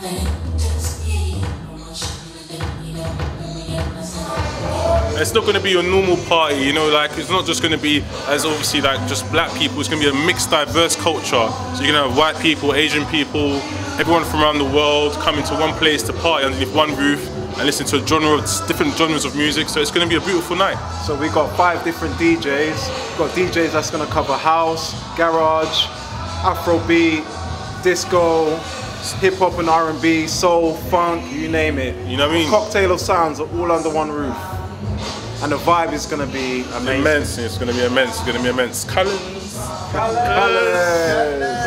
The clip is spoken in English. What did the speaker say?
It's not going to be your normal party, you know, like it's not just going to be as obviously like just black people, it's going to be a mixed, diverse culture. So you're going to have white people, Asian people, everyone from around the world coming to one place to party underneath one roof and listen to different genres of music. So it's going to be a beautiful night. So we got 5 different DJs. We've got DJs that's going to cover house, garage, Afrobeat, disco, hip hop and R&B, soul, funk, you name it. You know what I mean? Cocktail of sounds are all under one roof. And the vibe is going to be amazing. Immense, it's going to be immense, it's going to be immense. Colours. Colours.